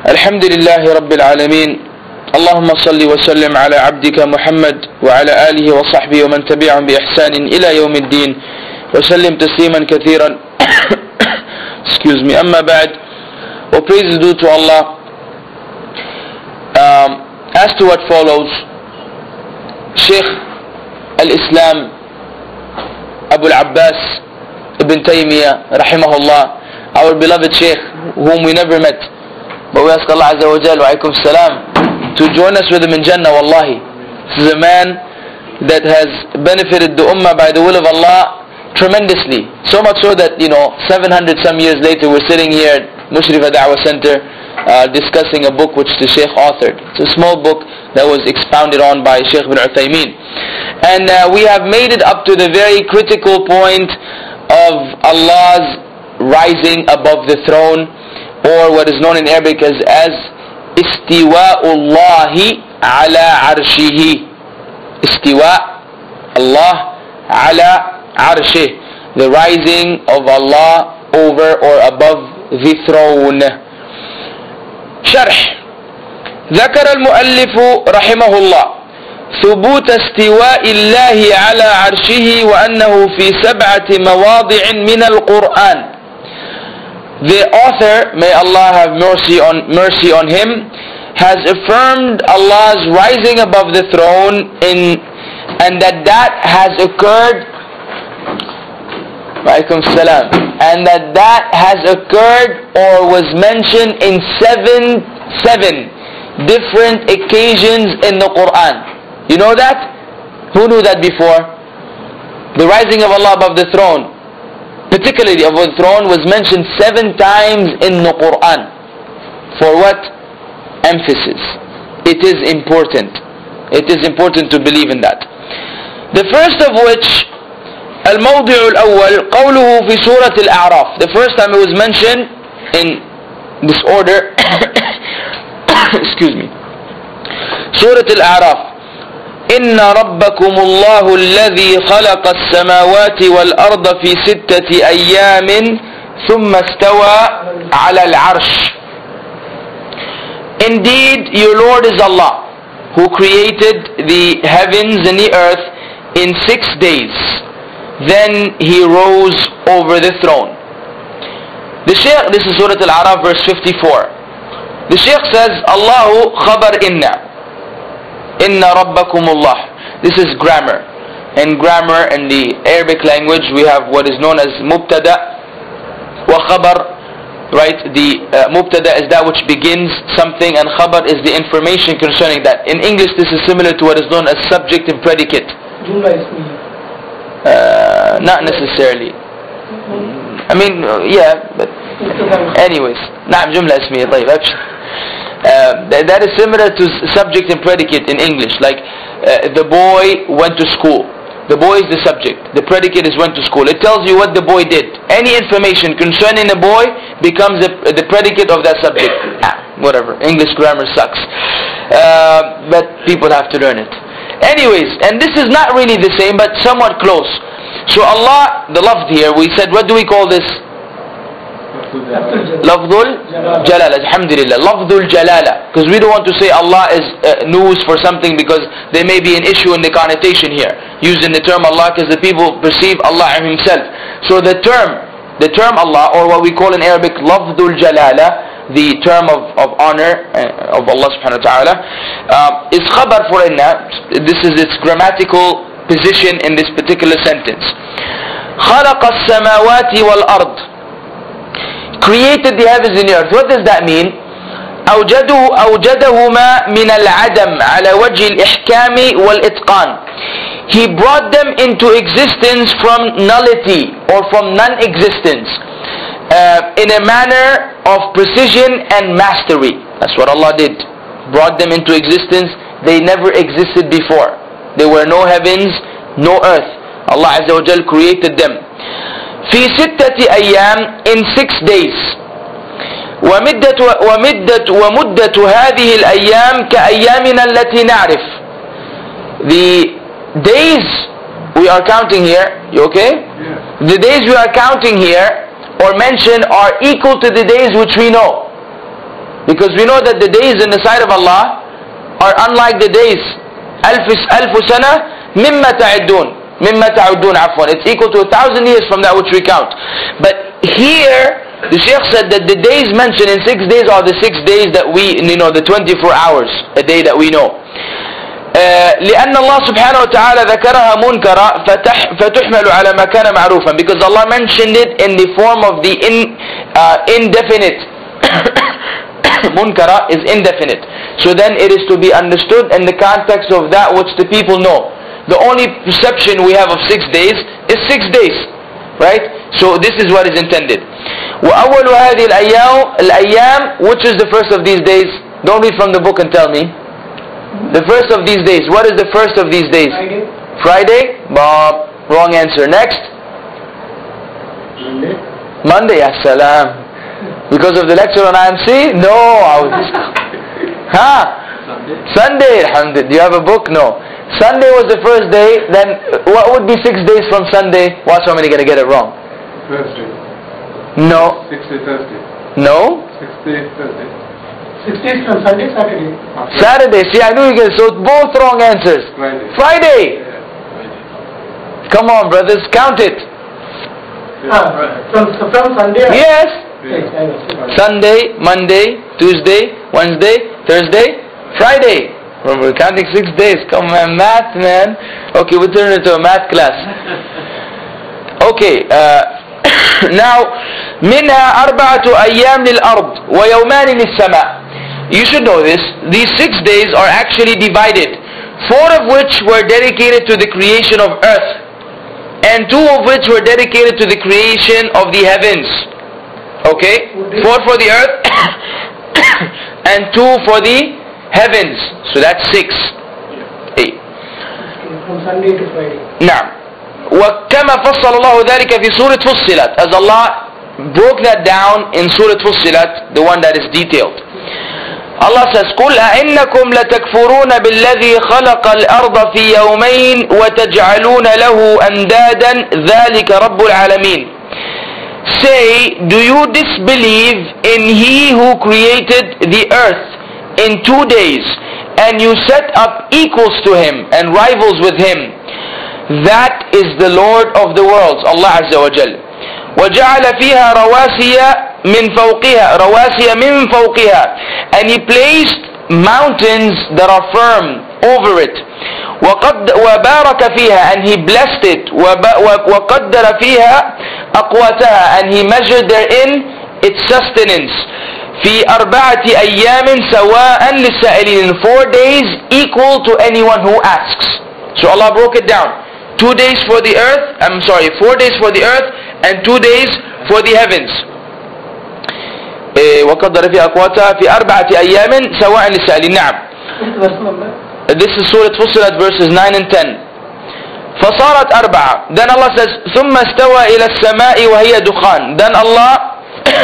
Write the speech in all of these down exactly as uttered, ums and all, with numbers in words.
الحمد لله رب العالمين اللهم صل وسلم على عبدك محمد وعلى آله وصحبه ومن تبعهم بإحسان إلى يوم الدين وسلم تسليما كثيرا. Excuse me. أما بعد, all praise is due to Allah. Um, as to what follows, Shaykh al-Islam Abu al-Abbas Ibn Taymiyyah rahimahullah, our beloved Shaykh whom we never met, but we ask Allah Azza wa Jal wa alaykum salam to join us with him in Jannah. Wallahi, this is a man that has benefited the Ummah by the will of Allah tremendously, so much so that, you know, seven hundred some years later we're sitting here at Mushrifa Da'wah Center uh, discussing a book which the Shaykh authored. It's a small book that was expounded on by Shaykh bin Uthaymeen, and uh, we have made it up to the very critical point of Allah's rising above the throne, or what is known in Arabic as as istiwa'ullahi ala arshihi. Istiwa' Allah ala arshih, the rising of Allah over or above the throne. شرح. ذكر المؤلف رحمه الله ثبوت استواء الله على عرشه وأنه في سبعة مواضع من القرآن. The author, may Allah have mercy on mercy on him, has affirmed Allah's rising above the throne in, and that that has occurred, Wa'alaikum salam, and that that has occurred or was mentioned in seven seven different occasions in the Quran. You know that? Who knew that before? The rising of Allah above the throne, particularly above the throne, was mentioned seven times in the Quran. For what? Emphasis. It is important. It is important to believe in that. The first of which, الموضع الأول قوله في سورة الأعراف. The first time it was mentioned in this order, excuse me, سورة الأعراف. إن ربكم الله الذي خلق السماوات والأرض في ستة أيام ثم استوى على العرش. Indeed, your Lord is Allah, who created the heavens and the earth in six days. Then He rose over the throne. The Shaykh, this is Surah Al-A'raf verse fifty-four. The Shaykh says, Allahu khabar inna. Inna rabbakumullah. This is grammar. In grammar, in the Arabic language, we have what is known as mubtada wa khabar. Right? The uh, mubtada is that which begins something, and khabar is the information concerning that. In English, this is similar to what is known as subject and predicate. Uh, not necessarily. I mean, uh, yeah, but anyways. نعم جملة اسمية. طيب Uh, that, that is similar to subject and predicate in English. Like uh, the boy went to school. The boy is the subject. The predicate is went to school. It tells you what the boy did. Any information concerning a boy becomes the, the predicate of that subject. Ah, whatever. English grammar sucks. Uh, but people have to learn it. Anyways, and this is not really the same, but somewhat close. So Allah, the lafz here, we said, what do we call this? Lafdul Jalala. Alhamdulillah. Lafdul Jalala. Because we don't want to say Allah is uh, news for something, because there may be an issue in the connotation here, using the term Allah, because the people perceive Allah Himself. So the term, the term Allah, or what we call in Arabic Lafdul Jalala, the term of, of honor uh, of Allah subhanahu wa ta'ala, uh, is khabar for inna. This is its grammatical position in this particular sentence. خلق السماوات والأرض. Created the heavens and the earth. What does that mean? أوجده أوجدهما من العدم على وجه الإحكام والإتقان. He brought them into existence from nullity or from non-existence, uh, in a manner of precision and mastery. That's what Allah did. Brought them into existence. They never existed before. There were no heavens, no earth. Allah Azza wa Jal created them. في ستة أيام, in six days. ومدة ومدة ومدة هذه الأيام كأيامنا التي نعرف. The days we are counting here, you okay? Yeah. The days we are counting here or mentioned are equal to the days which we know. Because we know that the days in the sight of Allah are unlike the days. ألف ألف سنة مما تعدون مما تعدون عفوا. It's equal to a thousand years from that which we count. But here the Shaykh said that the days mentioned in six days are the six days that we, you know, the twenty-four hours a day that we know. لأن الله سبحانه وتعالى ذكرها منكرة فتحمل على ما كان معروفا, because Allah mentioned it in the form of the in, uh, indefinite. Munkara is indefinite, so then it is to be understood in the context of that which the people know. The only perception we have of six days is six days, right? So this is what is intended. وأول هذه الأيام الأيام, which is the first of these days? Don't read from the book and tell me. The first of these days. What is the first of these days? Friday. Friday? Bob. Wrong answer. Next. Monday. Monday. As-salam. Because of the lecture on I M C? No. I was huh? Sunday. Sunday. Alhamdulillah. Do you have a book? No. Sunday was the first day. Then what would be six days from Sunday? Watch how many going to get it wrong. Thursday. No. Six day Thursday. No. Six day Thursday. Six days from Sunday, Saturday. Saturday. See, I knew you guys. So both wrong answers. Friday. Friday. Yeah. Friday. Come on, brothers. Count it. Ah, from, from Sunday? Yes. Yes, I know. Sunday, Monday, Tuesday, Wednesday, Thursday, Friday. Well, we're counting six days. Come on, math, man. Okay, we'll turn it into a math class. Okay. Uh, now, منها أربعة أيام للأرض ويومان للسماء. You should know this. These six days are actually divided. Four of which were dedicated to the creation of earth, and two of which were dedicated to the creation of the heavens. Okay? Four for the earth and two for the heavens. So that's six. Eight. From Sunday to Friday. نعم. وكما فصل الله ذلك في سورة فصلت, as Allah broke that down in Surah Fussilat, the one that is detailed. Allah says, قُلْ أَإِنَّكُمْ لَتَكْفُرُونَ بِالَّذِي خَلَقَ الْأَرْضَ فِي يَوْمَيْنِ وَتَجْعَلُونَ لَهُ أَنْدَادًا ذَلِكَ رَبُّ الْعَالَمِينَ. Say, do you disbelieve in He who created the earth in two days, and you set up equals to Him and rivals with Him? That is the Lord of the worlds, Allah Azza wa Jal. وَجَعَلَ فِيهَا رَوَاسِيَ مِنْ فَوْقِهَا رَوَاسِيَ مِنْ فَوْقِهَا, and He placed mountains that are firm over it. وَقَدْ وَبَارَكَ فِيهَا, and He blessed it. وَقَدَّرَ فِيهَا أَقْوَاتَهَا, and He measured therein its sustenance. فِي أَرْبَعَةِ أَيَّامٍ سَوَاءً لِلسَّائِلِينَ, in four days equal to anyone who asks. So Allah broke it down. Two days for the earth, I'm sorry, four days for the earth and two days for the heavens. وَقَدَّرَ فِي أَقْوَاتَهَا فِي أَرْبَعَةِ أَيَّامٍ سَوَاءً لِلسَّائِلِينَ. نعم. This is Surah Fussilat verses nine and ten. فَصَارَتْ أَرْبَعَةً. Then Allah says, ثُمَّ اسْتَوَى إِلَى السَّمَاءِ وَهِيَ دُخَانٌ. Then Allah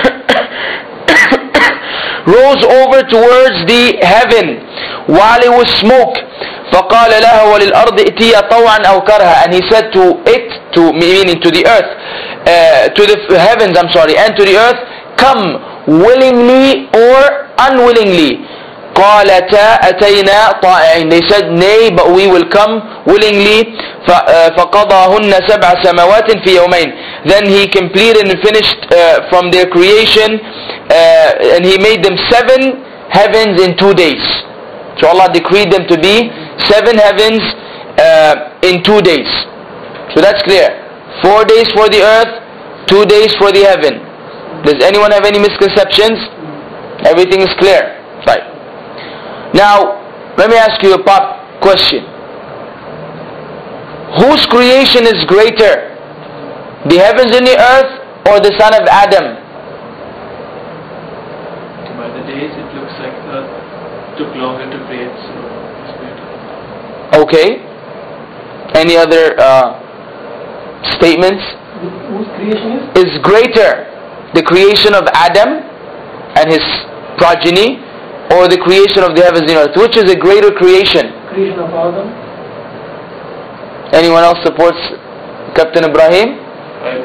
rose over towards the heaven while it was smoke. فَقَالَ لَهَا وَلِلْأَرْضِ ائْتِيَا طَوْعًا أَوْ كَرْهًا, and He said to it, to meaning to the earth, uh, to the heavens, I'm sorry, and to the earth, come willingly or unwillingly. قَالَتَا أَتَيْنَا طَائِعِينَ. They said, nay, but we will come willingly. فَقَضَاهُنَّ سَبْعَ سَمَوَاتٍ فِي يَوْمَيْنِ. Then He completed and finished uh, from their creation, uh, and He made them seven heavens in two days. So Allah decreed them to be seven heavens uh, in two days. So that's clear. Four days for the earth, two days for the heaven. Does anyone have any misconceptions? Everything is clear. Right. Now, let me ask you a pop question. Whose creation is greater? The heavens and the earth, or the son of Adam? By the days it looks like the earth took longer to create, so it's greater. Okay. Any other uh, statements? Whose creation is? Is greater the creation of Adam and his progeny, or the creation of the heavens and earth? Which is a greater creation? Creation of Adam. Anyone else supports Captain Ibrahim?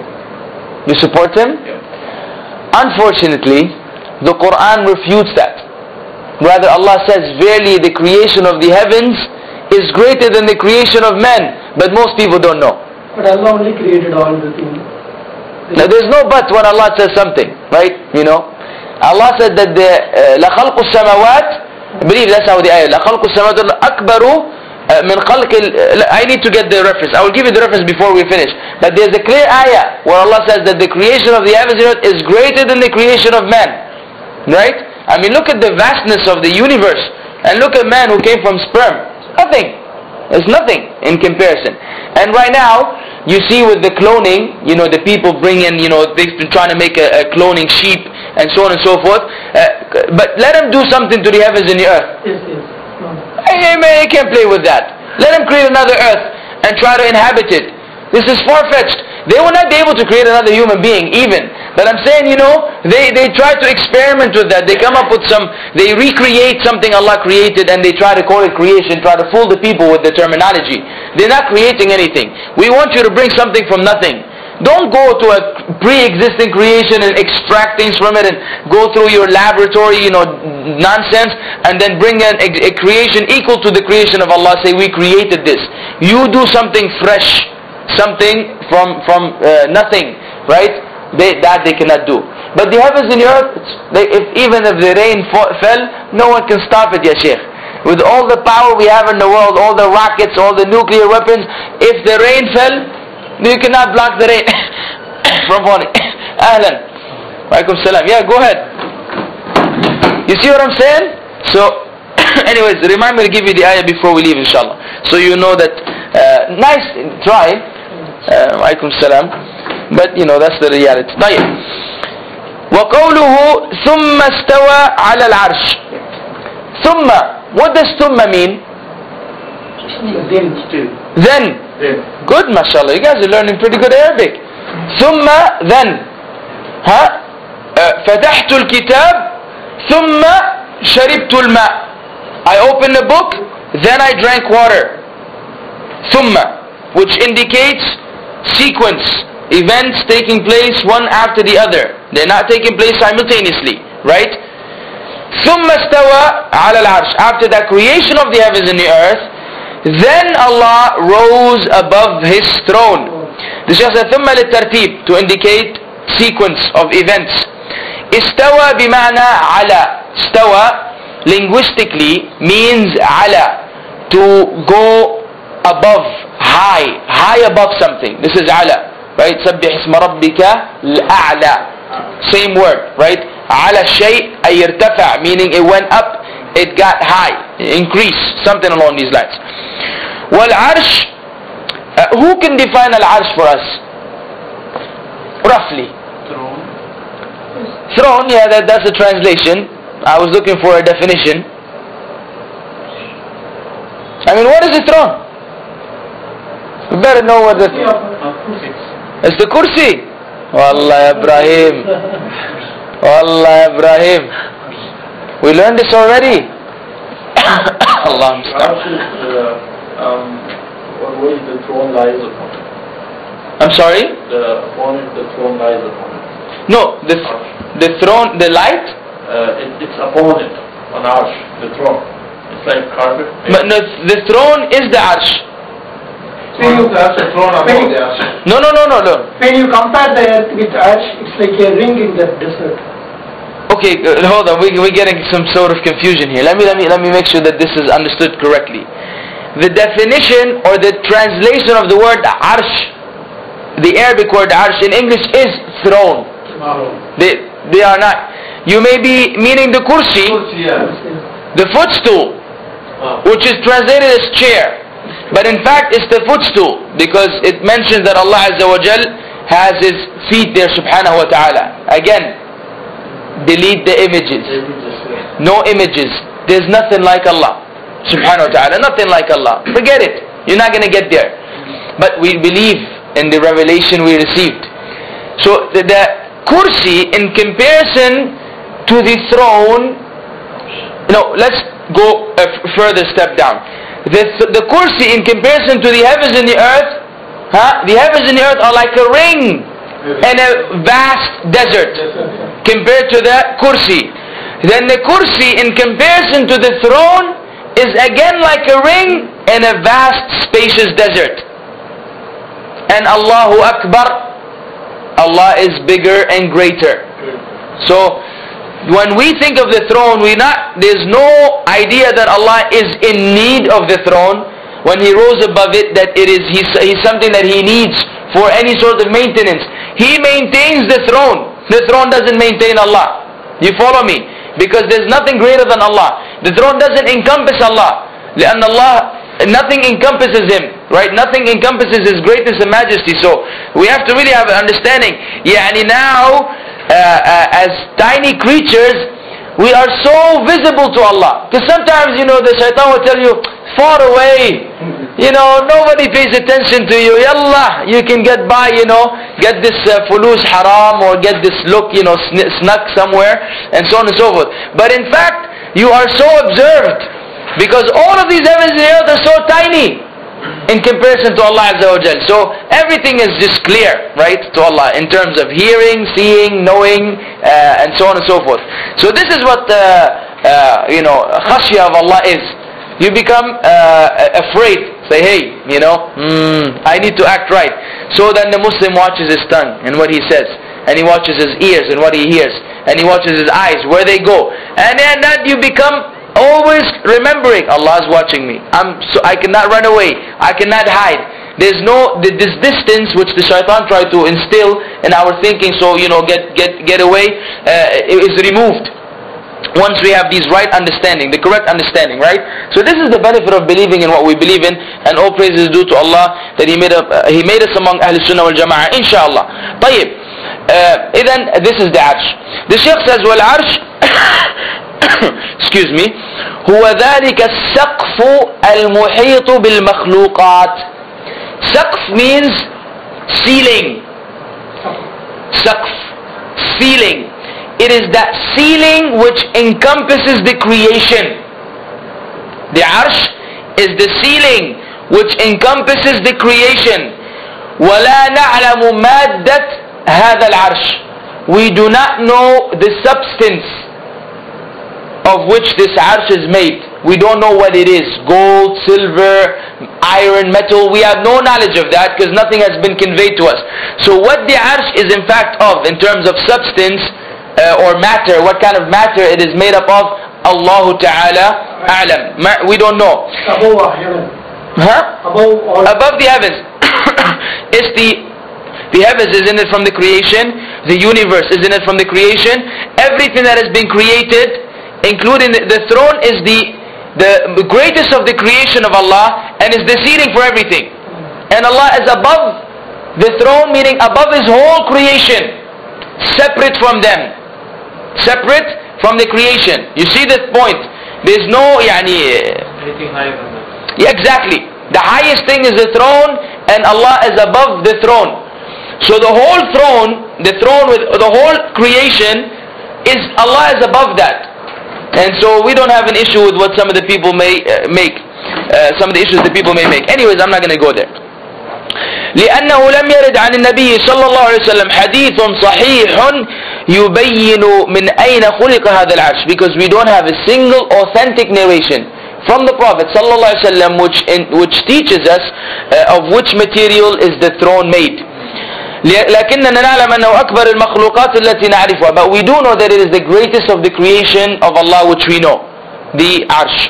Right. You support him? Yeah. Unfortunately, the Quran refutes that. Rather, Allah says, verily the creation of the heavens is greater than the creation of men. But most people don't know. But Allah only created all the things. Now there's no but when Allah says something, right? You know, Allah said that the لَخَلْقُ السَّمَوَاتِ, I believe that's how the ayah, لَخَلْقُ السَّمَوَاتِ أَكْبَرُ مِنْ خَلْقِ I need to get the reference. I will give you the reference before we finish. But there's a clear ayah where Allah says that the creation of the heavens and earth is greater than the creation of man. Right? I mean, look at the vastness of the universe. And look at man who came from sperm. Nothing. It's nothing in comparison. And right now, you see with the cloning, you know, the people bring in, you know, they've been trying to make a, a cloning sheep and so on and so forth. Uh, but let them do something to the heavens and the earth. Yes, yes. No. I, I, I can't play with that. Let them create another earth and try to inhabit it. This is far-fetched. They will not be able to create another human being even. But I'm saying, you know, they, they try to experiment with that. They come up with some, they recreate something Allah created and they try to call it creation, try to fool the people with the terminology. They're not creating anything. We want you to bring something from nothing. Don't go to a pre-existing creation and extract things from it and go through your laboratory, you know, nonsense, and then bring in a, a creation equal to the creation of Allah. Say, we created this. You do something fresh, something from from uh, nothing, right? They, that they cannot do. But the heavens and the earth, they, if, even if the rain fo- fell, no one can stop it, ya Sheikh. With all the power we have in the world, all the rockets, all the nuclear weapons, if the rain fell, you cannot block the rain from falling. Ahlan. Walaikum salam. Yeah, go ahead. You see what I'm saying? So, anyways, remind me to give you the ayah before we leave, inshallah. So you know that, uh, nice, try. Uh, Walaikum salam. But, you know, that's the reality. طيب. وقوله ثم استوى على العرش. ثم. What does ثم mean? Then. Then. Then. Good, mashallah. You guys are learning pretty good Arabic. ثم then. ها? فتحت الكتاب ثم شربت الماء. I opened the book, then I drank water. ثم, which indicates sequence, events taking place one after the other. They're not taking place simultaneously, right? ثم استوى على العرش. After the creation of the heavens and the earth, then Allah rose above His throne. The Shaykh said ثم للترتيب, to indicate sequence of events. استوى بمعنى على. استوى linguistically means ala, to go above, high, high above something. This is ala, right? سبح اسم ربك الأعلى. Same word, right? على الشيء أي ارتفع, meaning it went up, it got high, increase, something along these lines. والعرش, uh, who can define al-arsh for us? Roughly. Throne. Throne, yeah, that, that's a translation. I was looking for a definition. I mean, what is a throne? You better know what the... It's the kursi. Wallah Ibrahim. Wallah Ibrahim. We learned this already. Allah uh, um, what way the throne lies upon it? I'm sorry? The upon it, the throne lies upon it. No, the, the throne, the light? Uh, it, it's upon it, on arsh, the throne. It's like carpet. But no, the throne is the arsh. When you, That's the throne above when the you, arsh. No, no, no, no, no. when you compare the earth with arsh, it's like a ring in the desert. Okay, uh, hold on. We, we're getting some sort of confusion here. Let me, let me, let me make sure that this is understood correctly. The definition or the translation of the word arsh, the Arabic word arsh in English is throne. They, they are not. You may be meaning the kursi, the footstool, which is translated as chair. But in fact it's the footstool, because it mentions that Allah Azza wa Jal has His feet there, subhanahu wa ta'ala. Again, delete the images. No images. There's nothing like Allah, subhanahu wa ta'ala. Nothing like Allah. Forget it. You're not going to get there. But we believe in the revelation we received. So the, the kursi, in comparison to the throne, no, let's go a f- further step down. The, th- the kursi in comparison to the heavens and the earth, huh? The heavens and the earth are like a ring in a vast desert compared to the kursi. then the kursi in comparison to the throne is again like a ring in a vast spacious desert. And Allahu Akbar, Allah is bigger and greater. So when we think of the throne, we not there's no idea that Allah is in need of the throne when He rose above it, that it is he's, he's something that He needs for any sort of maintenance. He maintains the throne. The throne doesn't maintain Allah. You follow me? Because there's nothing greater than Allah. The throne doesn't encompass Allah. لأن Allah, nothing encompasses Him, right? Nothing encompasses His greatness and majesty. So we have to really have an understanding. Yani now, uh, uh, as tiny creatures, we are so visible to Allah. Because sometimes, you know, the shaitan will tell you, far away, you know, nobody pays attention to you. Yallah, you can get by, you know, get this uh, fulus haram or get this look, you know, sn snuck somewhere and so on and so forth. But in fact, you are so observed because all of these heavens and earth are so tiny in comparison to Allah Azza wa Jal. So everything is just clear, right, to Allah in terms of hearing, seeing, knowing, uh, and so on and so forth. So this is what, uh, uh, you know, khashya of Allah is. You become uh, afraid. Say, hey, you know, mm, I need to act right. So then the Muslim watches his tongue and what he says. And he watches his ears and what he hears. And he watches his eyes, where they go. And then that you become always remembering, Allah is watching me. I'm so I cannot run away. I cannot hide. There's no, this distance which the shaitan tried to instill in our thinking, so, you know, get, get, get away, uh, is removed. Once we have these right understanding, the correct understanding, right? So this is the benefit of believing in what we believe in, and all praise is due to Allah that He made, a, uh, he made us among Ahl Sunnah wal Jama'ah, inshallah. طيب, uh, then this is the arsh. The Shaykh says, well, arsh, excuse me, هو ذلك السقف المحيط بالمخلوقات. Saqf means ceiling. Saqf, ceiling. It is that ceiling which encompasses the creation. The arsh is the ceiling which encompasses the creation. وَلَا نَعْلَمُ مَادَّةَ هَذَا الْعَرْشِ. We do not know the substance of which this arsh is made. We don't know what it is. Gold, silver, iron, metal. We have no knowledge of that because nothing has been conveyed to us. So what the arsh is in fact of in terms of substance, Uh, or matter, what kind of matter it is made up of, Allahu Ta'ala A'lam. We don't know. Above heaven. Huh? Above all. Above the heavens. It's the the heavens, isn't it, from the creation? The universe, isn't it, from the creation? Everything that has been created, including the, the throne, is the the greatest of the creation of Allah, and is the ceiling for everything. And Allah is above the throne, meaning above His whole creation, separate from them. Separate from the creation. You see this point? There's no yani, Anything higher than that. yeah, exactly. The highest thing is the throne, and Allah is above the throne. So the whole throne, the throne with the whole creation, is Allah is above that. And so we don't have an issue with what some of the people may uh, make. Uh, some of the issues that people may make. Anyways, I'm not going to go there. لأنه لم يرد عن النبي صلى الله عليه وسلم حديث صحيح يبين من أين خلق هذا العرش, because we don't have a single authentic narration from the Prophet صلى الله عليه وسلم which, in, which teaches us uh, of which material is the throne made. لكننا نعلم أنه أكبر المخلوقات التي نعرفها, but we do know that it is the greatest of the creation of Allah which we know, the arsh.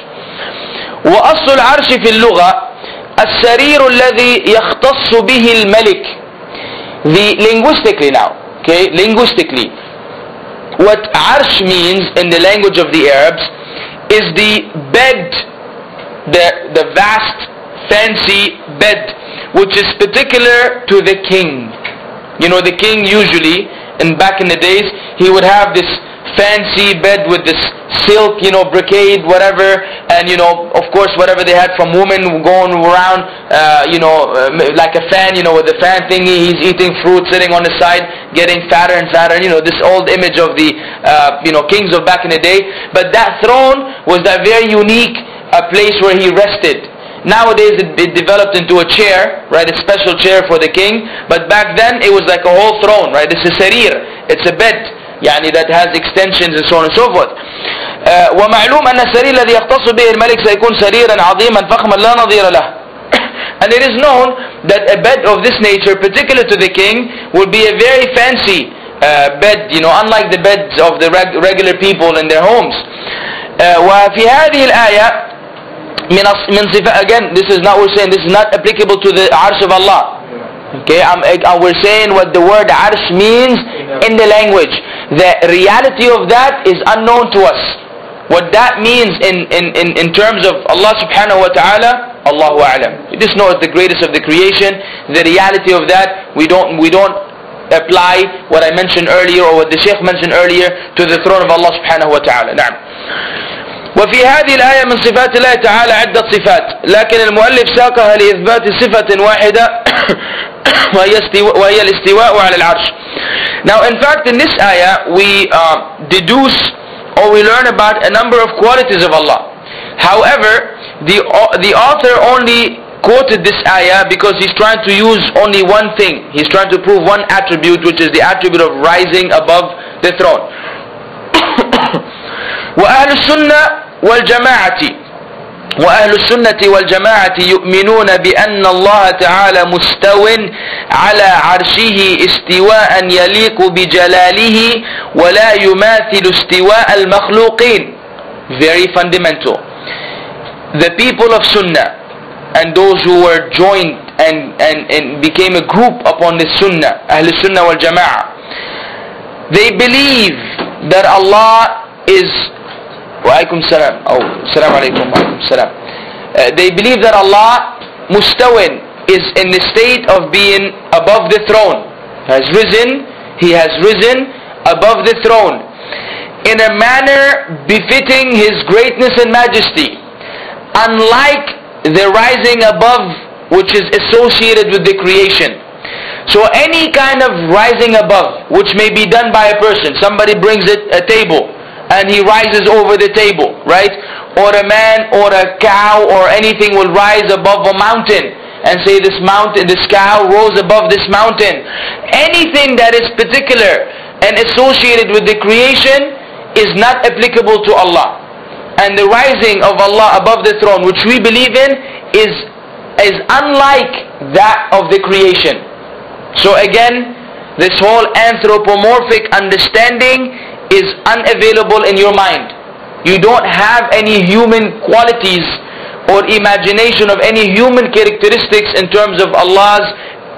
وأصل العرش في اللغة السرير الذي يختص به الملك. The linguistically now, okay, linguistically, what arsh means in the language of the Arabs is the bed, the the vast, fancy bed, which is particular to the king. You know, the king usually, and back in the days, he would have this fancy bed with this silk, you know, brocade, whatever, and you know, of course, whatever they had from women going around, uh, you know, uh, like a fan, you know, with the fan thingy, he's eating fruit, sitting on the side, getting fatter and fatter, you know, this old image of the, uh, you know, kings of back in the day. But that throne was that very unique uh, place where he rested. Nowadays it, it developed into a chair, right, a special chair for the king, but back then it was like a whole throne, right, it's a sarir, it's a bed, yani that has extensions and so on and so forth. ومعلوم أن السرير الذي يختص به الملك سيكون سريرا عظيما فخما لا نظير له. And it is known that a bed of this nature, particular to the king, will be a very fancy uh, bed, you know, unlike the beds of the reg regular people in their homes. Uh, وفي هذه الآية من من صفات, again, this is not, we're saying this is not applicable to the arsh of Allah. Okay, I'm, uh, we're saying what the word arsh means in the language. The reality of that is unknown to us. What that means in, in, in, in terms of Allah subhanahu wa ta'ala, Allahu a'lam. We just know it's the greatest of the creation. The reality of that, we don't, we don't apply what I mentioned earlier or what the Shaykh mentioned earlier to the throne of Allah subhanahu wa ta'ala. نعم. وفي هذه الآية من صفات الله تعالى عدة صفات، لكن المؤلف ساقها لإثبات صفة واحدة وهي الاستواء على العرش. Now in fact in this ayah we uh, deduce or we learn about a number of qualities of Allah. However, the, the author only quoted this ayah because he's trying to use only one thing. He's trying to prove one attribute, which is the attribute of rising above the throne. وأهل السنة والجماعة وأهل السنة والجماعة يؤمنون بأن الله تعالى مستو على عرشه استواء يليق بجلاله ولا يماثل استواء المخلوقين. Very fundamental. The people of Sunnah and those who were joined and, and, and became a group upon the Sunnah, Ahl Sunnah wal Jama'ah, they believe that Allah is wa alaikum salam oh salam alaikum wa alaikum salam uh, they believe that Allah mustawin is in the state of being above the throne, has risen, he has risen above the throne in a manner befitting his greatness and majesty, unlike the rising above which is associated with the creation. So any kind of rising above which may be done by a person, somebody brings it a table and he rises over the table, right? Or a man or a cow or anything will rise above a mountain and say this mountain, this cow rose above this mountain. Anything that is particular and associated with the creation is not applicable to Allah. And the rising of Allah above the throne, which we believe in, is, is unlike that of the creation. So again, this whole anthropomorphic understanding is unavailable in your mind. You don't have any human qualities or imagination of any human characteristics in terms of Allah's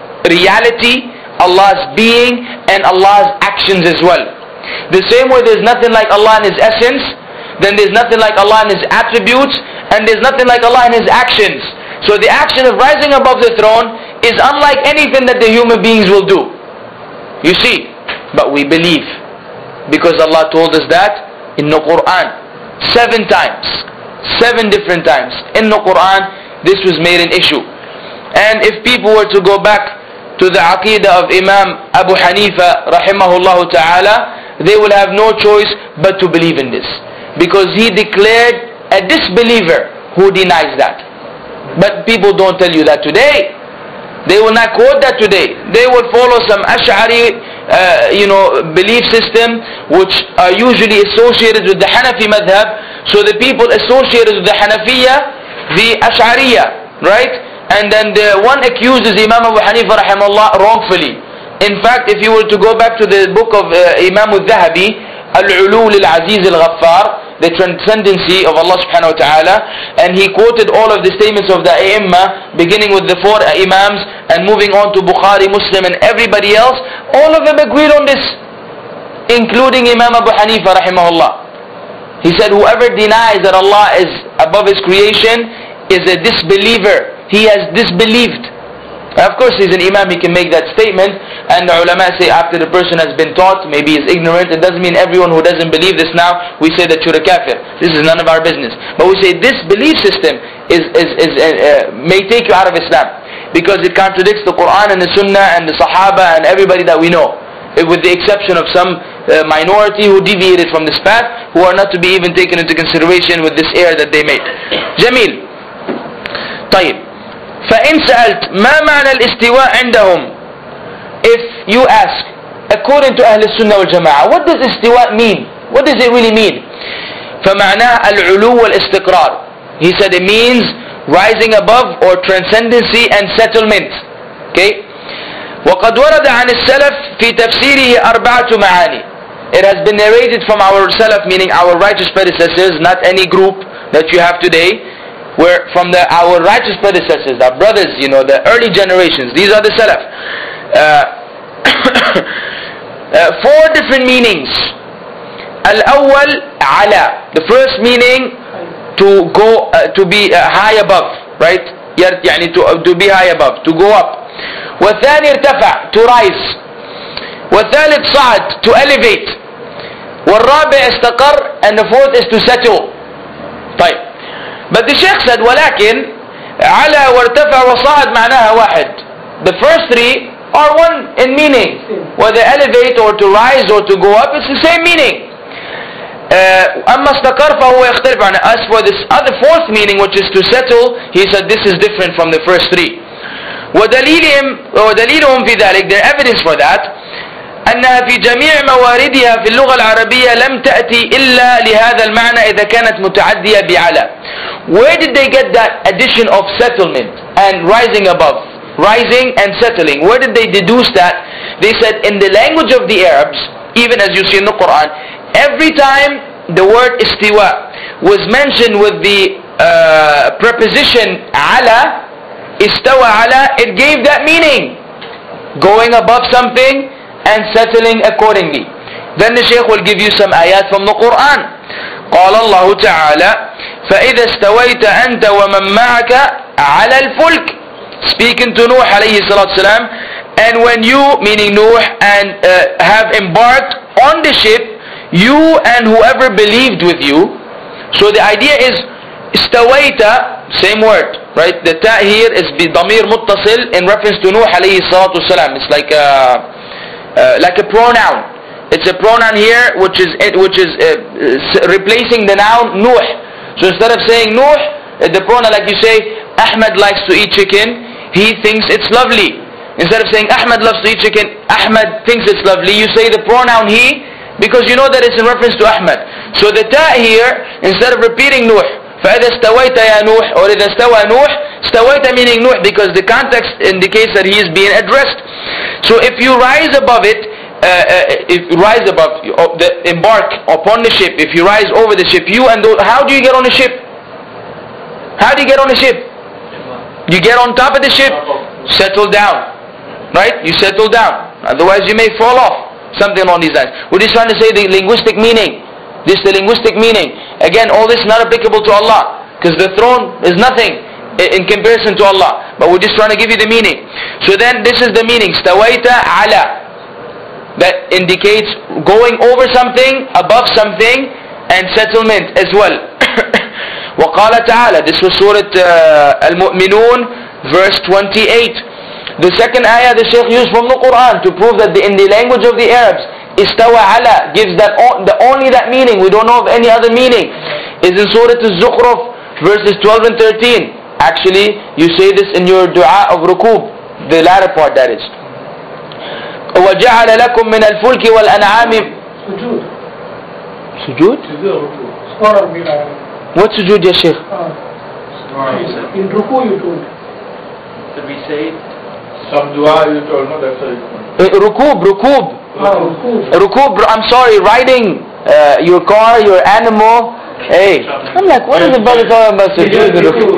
reality, Allah's being, and Allah's actions as well. The same way there's nothing like Allah in His essence, then there's nothing like Allah in His attributes, and there's nothing like Allah in His actions. So the action of rising above the throne is unlike anything that the human beings will do. You see, but we believe. Because Allah told us that in the Quran seven times, seven different times in the Quran this was made an issue. And if people were to go back to the aqidah of Imam Abu Hanifa rahimahullah ta'ala, they will have no choice but to believe in this, because he declared a disbeliever who denies that. But people don't tell you that today. They will not quote that today. They will follow some Ash'ari uh, you know, belief system which are usually associated with the Hanafi madhab. So the people associated with the Hanafiya, the Ash'ariya, right? And then the one accuses Imam Abu Hanifa rahimahullah wrongfully. In fact, if you were to go back to the book of uh, Imam al-Dhahabi, Al-Ulul al-Aziz al-Ghaffar, the transcendency of Allah subhanahu wa ta'ala, and he quoted all of the statements of the A'immah, beginning with the four Imams and moving on to Bukhari, Muslim and everybody else. All of them agreed on this, including Imam Abu Hanifa rahimahullah. He said whoever denies that Allah is above His creation is a disbeliever. He has disbelieved. Of course he's an imam, he can make that statement, and the ulama say after the person has been taught, maybe he's ignorant. It doesn't mean everyone who doesn't believe this now, we say that you're a kafir. This is none of our business. But we say this belief system is, is, is uh, uh, may take you out of Islam, because it contradicts the Quran and the Sunnah and the Sahaba and everybody that we know, with the exception of some uh, minority who deviated from this path, who are not to be even taken into consideration with this error that they made. Jamil. طيب. فإن سألت ما معنى الاستواء عندهم, if you ask according to Ahl Sunnah wal Jama'ah, what does istiwa mean? What does it really mean? فمعناه العلو والاستقرار. He said it means rising above or transcendency and settlement. Okay. وقد ورد عن السلف في تفسيره أربعة معاني. It has been narrated from our salaf, meaning our righteous predecessors, not any group that you have today, where from the our righteous predecessors, our brothers, you know, the early generations. These are the salaf. Uh, uh, four different meanings. Al-awwal ala. The first meaning, to go uh, to be uh, high above, right? يعني to uh, to be high above, to go up. والثاني ارتفع, to rise. والثالث صعد, to elevate. والرابع استقر, and the fourth is to settle. طيب. But the Shaykh said ولكن على وارتفع وصعد معناها واحد. The first three are one in meaning. Whether elevate or to rise or to go up, it's the same meaning. أما استقر فهو يختلف عنه. As for this other fourth meaning, which is to settle, he said this is different from the first three. ودليلهم ودليلهم في ذلك, their evidence for that, أنها في جميع مواردها في اللغة العربية لم تأتي إلا لهذا المعنى إذا كانت متعدية بعلى. Where did they get that addition of settlement and rising above, rising and settling? Where did they deduce that? They said in the language of the Arabs, even as you see in the Quran, every time the word istiwa was mentioned with the uh, preposition ala, istawa ala, it gave that meaning, going above something and settling accordingly. Then the Shaykh will give you some ayat from the Quran. قال الله تعالى فإذا استويت أنت ومن معك على الفلك, speaking to Nuh alayhi salatu salam, and when you, meaning Nuh, and uh, have embarked on the ship, you and whoever believed with you. So the idea is استويت, same word, right? The ta here is بضمير متصل in reference to Nuh alayhi salatu salam. It's like a Uh, like a pronoun. It's a pronoun here which is which is uh, replacing the noun Nuh. So instead of saying Nuh, the pronoun, like you say, Ahmed likes to eat chicken, he thinks it's lovely. Instead of saying Ahmed loves to eat chicken, Ahmed thinks it's lovely, you say the pronoun he, because you know that it's in reference to Ahmed. So the ta here, instead of repeating Nuh, فَإِذَا اسْتَوَيْتَ يَا نُوح, or إِذَا اسْتَوَى نُوح, استويت meaning Nuh, because the context indicates that he is being addressed. So if you rise above it, uh, uh, if you rise above, uh, the, embark upon the ship, if you rise over the ship, you and those, how do you get on the ship? How do you get on the ship? You get on top of the ship, settle down, right? You settle down, otherwise you may fall off, something along these lines. We're just trying to say the linguistic meaning. This is the linguistic meaning. Again, all this is not applicable to Allah, because the throne is nothing in comparison to Allah, but we're just trying to give you the meaning. So then this is the meaning, stawaita ala, that indicates going over something, above something, and settlement as well. وقال تعالى, this was Surah uh, Al-Mu'minun, verse twenty-eight. The second ayah the Shaykh used from the Quran to prove that the, in the language of the Arabs, istawa ala gives that the only that meaning, we don't know of any other meaning, is in Surah Al-Zukhruf, verses twelve and thirteen. Actually, you say this in your dua of rukub, the latter part, that is. وَجَعَلَ لَكُم مِّنَ الْفُلْكِ وَالْأَنْعَامِ Sujood. Sujood? Score will What sujood, ya Shaykh? In ruku you told. Did we say Some dua you told, no, that's Uh, right. rukub, rukub. Ah, ruku. Rukub, I'm sorry, riding uh, your car, your animal. Hey, I'm like, what is the brother talking about sujood?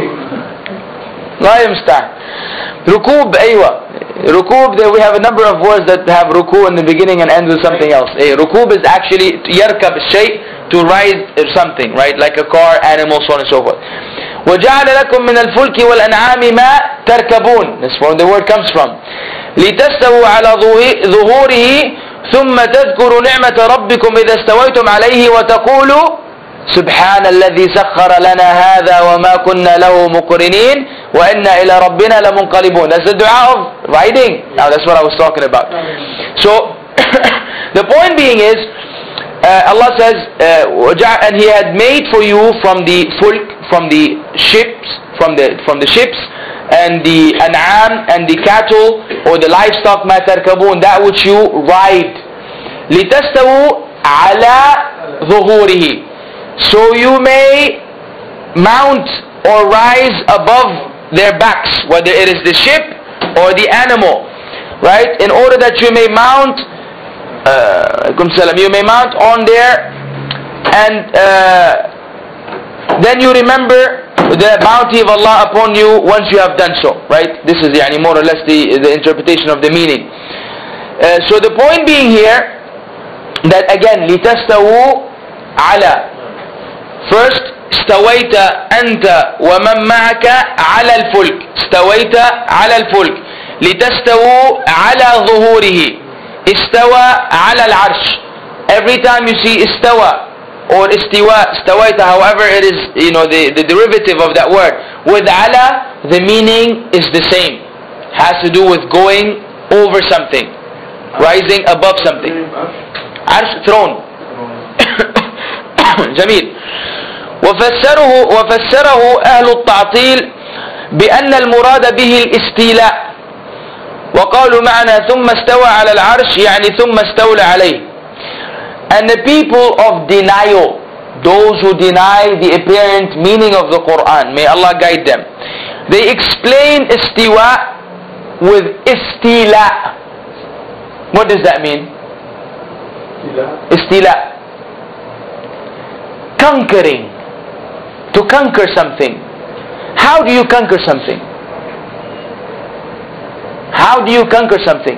لا يمستعن. ركوب, أيوة. Rukub, there we have a number of words that have ruku in the beginning and end with something else. Hey, rukub is actually yarkab shay, to ride something, right? Like a car, animal, so on and so forth. وَجَعَلَ لَكُم مِّنَ الْفُلْكِ وَالْأَنْعَامِ مَا تَرْكَبُونَ. That's where the word comes from. لِتَسْتَوُوا عَلَى ظُهُورِهِ ثُمَّ تَذْكُرُوا نِعْمَةَ رَبِّكُمْ إِذَا اسْتَوَيْتُمْ عَلَيْهِ وَتَقُولُوا سبحان الذي سخر لنا هذا وما كنا له مقرنين وإنا إلى ربنا لمنقلبون. That's the dua of riding. Now that's what I was talking about. So the point being is, uh, Allah says, uh, and He had made for you from the fulk, from the ships, from the from the ships, and the an'am and the cattle or the livestock, ma tarkabun, that which you ride. لتستووا على ظهوره, So you may mount or rise above their backs, whether it is the ship or the animal, right? In order that you may mount, uh, you may mount on there, and uh, then you remember the bounty of Allah upon you once you have done so, right? This is yani, more or less the, the interpretation of the meaning. Uh, so the point being here, that again, لِتَسْتَوُوا عَلَى. First, استويت أنت ومن معك على الفلك. استويت على الفلك. لتستووا على ظهوره. استوى على العرش. Every time you see استوى or استواء, استويت, however it is, you know, the, the derivative of that word, with ala, the meaning is the same. Has to do with going over something, rising above something. Arsh, throne. جميل. وفسره وفسره أهل التعطيل بأن المراد به الاستيلاء، وقالوا معنى ثم استوى على العرش يعني ثم استولى عليه. And the people of denial, those who deny the apparent meaning of the Quran, may Allah guide them, they explain istiwa with istila. What does that mean? Istila. Conquering. To conquer something. How do you conquer something? How do you conquer something?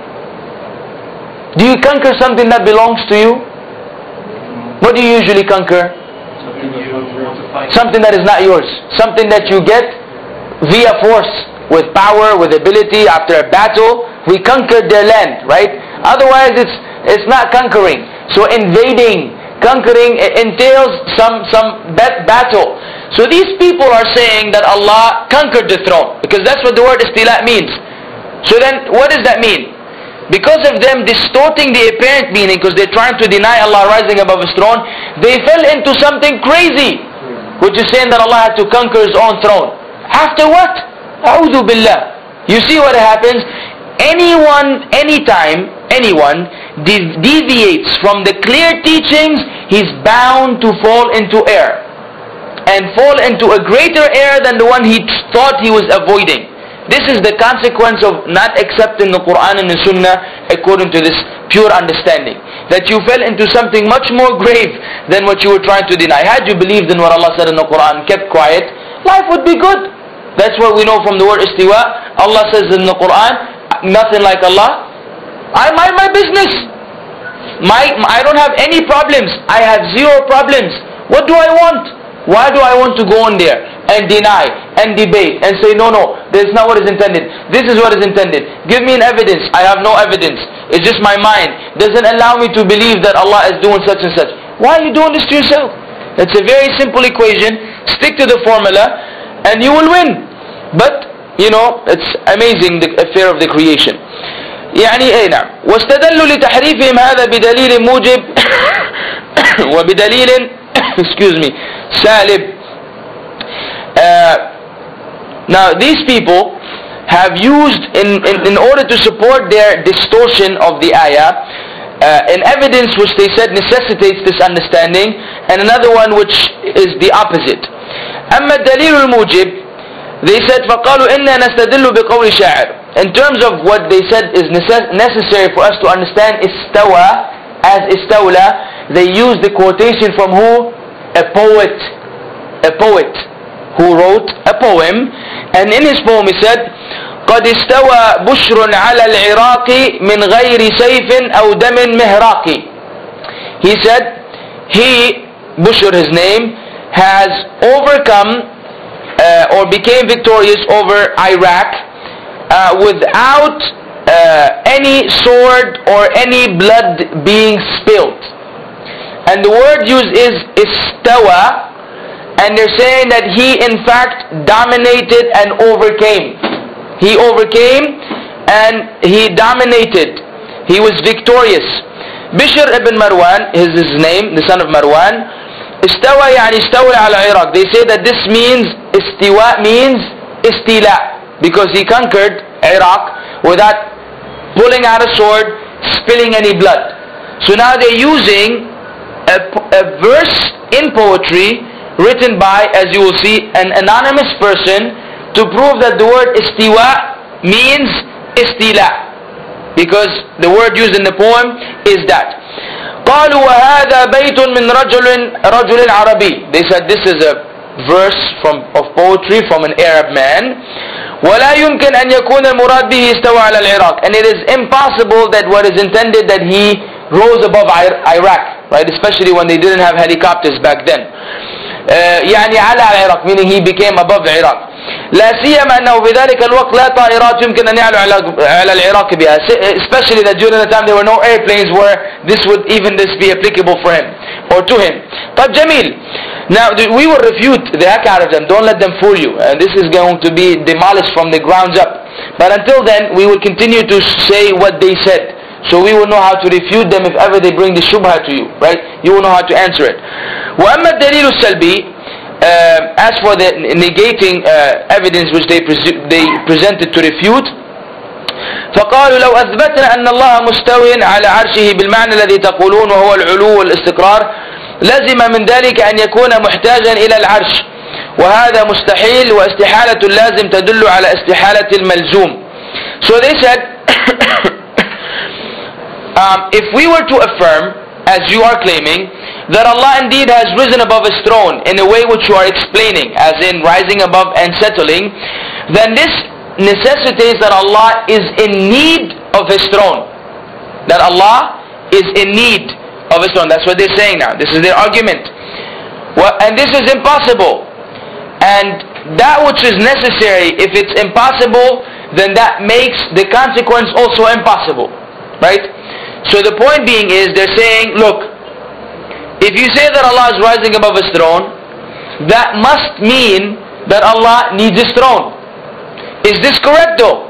Do you conquer something that belongs to you? What do you usually conquer? Something that is not yours. Something that you get via force, with power, with ability. After a battle, we conquered their land, right? Otherwise it's it's not conquering. So invading, conquering entails some some battle. So these people are saying that Allah conquered the throne, because that's what the word istila means. So then what does that mean? Because of them distorting the apparent meaning, because they're trying to deny Allah rising above His throne, they fell into something crazy, which is saying that Allah had to conquer His own throne. After what? A'udhu billah. You see what happens? Anyone, anytime, anyone dev deviates from the clear teachings, he's bound to fall into error. And fall into a greater error than the one he thought he was avoiding. This is the consequence of not accepting the Quran and the Sunnah according to this pure understanding. That you fell into something much more grave than what you were trying to deny. Had you believed in what Allah said in the Quran, kept quiet, life would be good. That's what we know from the word istiwa. Allah says in the Quran, nothing like Allah. I mind my business. My, I don't have any problems. I have zero problems. What do I want? Why do I want to go on there and deny and debate and say, no, no, this is not what is intended. This is what is intended. Give me an evidence. I have no evidence. It's just my mind. Doesn't allow me to believe that Allah is doing such and such. Why are you doing this to yourself? It's a very simple equation. Stick to the formula and you will win. But, you know, it's amazing, the affair of the creation. يعني ايه نعم. واستدلوا لتحريفهم هذا بدليل موجب وبدليل excuse me salib. Uh, now these people have used in, in, in order to support their distortion of the ayah uh, an evidence which they said necessitates this understanding, and another one which is the opposite. أما الدليل الموجب, they said فقالوا إنا نستدل بقول شاعر. In terms of what they said is necessary for us to understand istawa as istawla, they used the quotation from who? A poet. A poet who wrote a poem, and in his poem he said قد استوى بشر على العراق من غير سيف أو دم مهراق. He said he, Bushr his name, has overcome uh, or became victorious over Iraq uh, without uh, any sword or any blood being spilled. And the word used is istawa, and they're saying that he in fact dominated and overcame. He overcame and he dominated. He was victorious. Bishr ibn Marwan is his name, the son of Marwan. Istawa yani istawla ala Iraq. They say that this means, istiwa means istila, because he conquered Iraq without pulling out a sword, spilling any blood. So now they're using Uh, a, a verse in poetry written by, as you will see, an anonymous person to prove that the word istiwa means istila, because the word used in the poem is that. قالوا وهذا بيت من رجل رجل عربي. They said this is a verse from of poetry from an Arab man. ولا يمكن أن يكون المراد به استوى على العراق. And it is impossible that what is intended that he rose above Iraq, right? Especially when they didn't have helicopters back then. Uh, يعني على العراق, meaning he became above Iraq. لا سيما أنه بذلك الوقت لا طائرات يمكن أن يعلو على العراق بها, especially that during the time there were no airplanes where this would even this be applicable for him or to him. طيب جميل. Now we will refute the heck out of them. Don't let them fool you. And this is going to be demolished from the ground up. But until then, we will continue to say what they said. So we will know how to refute them if ever they bring the shubha to you, right? You will know how to answer it. وأما الدليل السلبي, uh, as for the negating uh, evidence which they, they presented to refute, فقالوا لو أثبتنا أن الله مستوٍ على عرشه بالمعنى الذي تقولون وهو العلو والاستقرار لزم من ذلك أن يكون محتاجا إلى العرش وهذا مستحيل واستحالة اللازم تدل على استحالة الملزوم. So they said um, if we were to affirm, as you are claiming, that Allah indeed has risen above His throne in a way which you are explaining, as in rising above and settling, then this necessitates that Allah is in need of His throne. That Allah is in need of His throne. That's what they're saying now. This is their argument. Well, and this is impossible. And that which is necessary, if it's impossible, then that makes the consequence also impossible. Right? So the point being is, they're saying, look, if you say that Allah is rising above His throne, that must mean that Allah needs His throne. Is this correct though?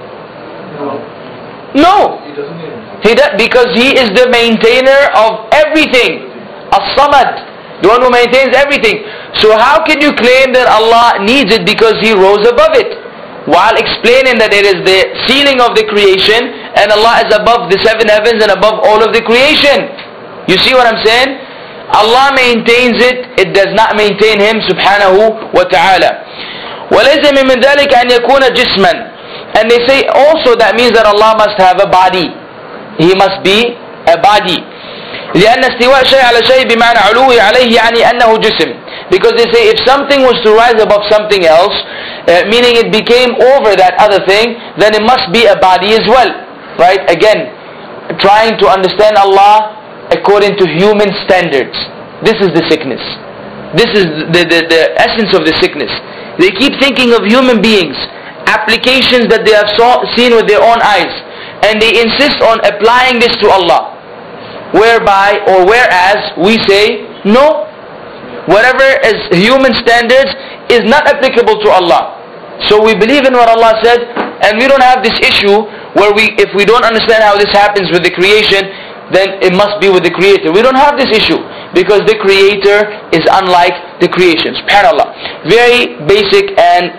No. No. He doesn't need it. He does, because He is the maintainer of everything. As-Samad, the one who maintains everything. So how can you claim that Allah needs it because He rose above it, while explaining that it is the ceiling of the creation and Allah is above the seven heavens and above all of the creation? You see what I'm saying? Allah maintains it, it does not maintain Him subhanahu wa ta'ala. وَلَيْسَ مِنْ ذَلِكَ أَنْ يَكُونَ جِسْمًا. And they say also that means that Allah must have a body. He must be a body. لأن استواء شيء على شيء بمعنى علوه عليه يعني أنه جسم. Because they say if something was to rise above something else, uh, meaning it became over that other thing, then it must be a body as well. Right? Again, trying to understand Allah according to human standards. This is the sickness. This is the, the, the essence of the sickness. They keep thinking of human beings, applications that they have saw, seen with their own eyes, and they insist on applying this to Allah. Whereby, or whereas, we say, no, whatever is human standards is not applicable to Allah. So we believe in what Allah said, and we don't have this issue where we, if we don't understand how this happens with the creation, then it must be with the Creator. We don't have this issue, because the Creator is unlike the creation. SubhanAllah. Very basic and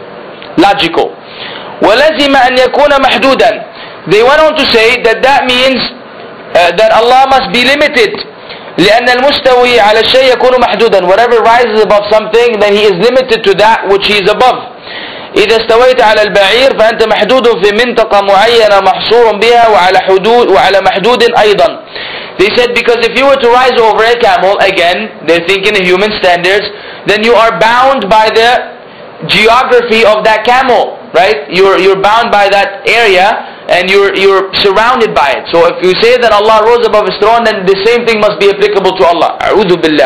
logical. وَلَزِمَ أَنْ يَكُونَ مَحْدُودًا. They went on to say that that means uh, that Allah must be limited. لأن المستوي على الشيء يكون محدودا. Whatever rises above something, then he is limited to that which he is above. إذا استويت على البعير فأنت محدود في منطقة معينة محصور بها وعلى حدود وعلى محدود أيضا. They said because if you were to rise over a camel, again they're thinking in human standards, then you are bound by the geography of that camel, right? You're you're bound by that area and you're you're surrounded by it. So if you say that Allah rose above His throne, then the same thing must be applicable to Allah. أعوذ بالله.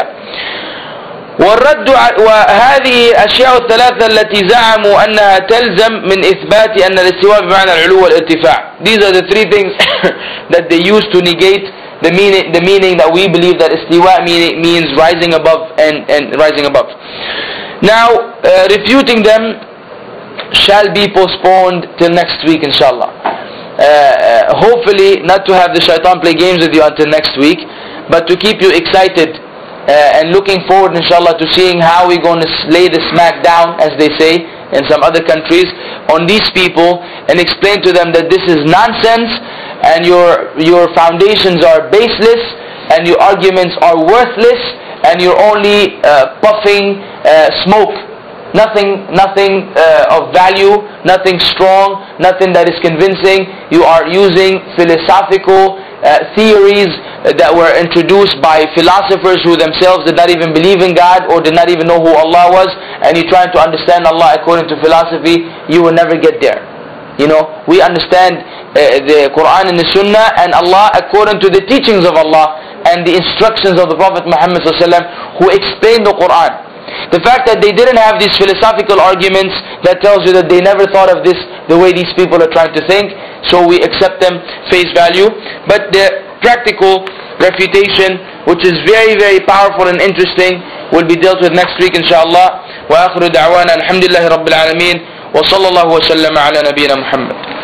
والرد وهذه أشياء الثلاثة التي زعموا أنها تلزم من إثبات أن الاستواء بمعنى العلو والارتفاع. These are the three things that they use to negate the meaning the meaning that we believe that istiwa meaning means rising above and and rising above. Now uh, refuting them shall be postponed till next week, inshallah. Uh, uh, hopefully not to have the shaitan play games with you until next week, but to keep you excited uh, and looking forward, inshallah, to seeing how we're going to lay the smack down, as they say in some other countries, on these people and explain to them that this is nonsense and your your foundations are baseless, and your arguments are worthless, and you're only uh, puffing uh, smoke. Nothing, nothing uh, of value, nothing strong, nothing that is convincing. You are using philosophical uh, theories that were introduced by philosophers who themselves did not even believe in God or did not even know who Allah was, and you're trying to understand Allah according to philosophy. You will never get there. You know, we understand uh, the Quran and the Sunnah and Allah according to the teachings of Allah and the instructions of the Prophet Muhammad sallallahu alaihi wasallam, who explained the Quran. The fact that they didn't have these philosophical arguments, that tells you that they never thought of this the way these people are trying to think. So we accept them face value. But the practical refutation, which is very very powerful and interesting, will be dealt with next week inshallah. Wa akhiru da'wana alhamdulillahi rabbil alameen wa sallallahu wa sallama ala nabiyyina Muhammad.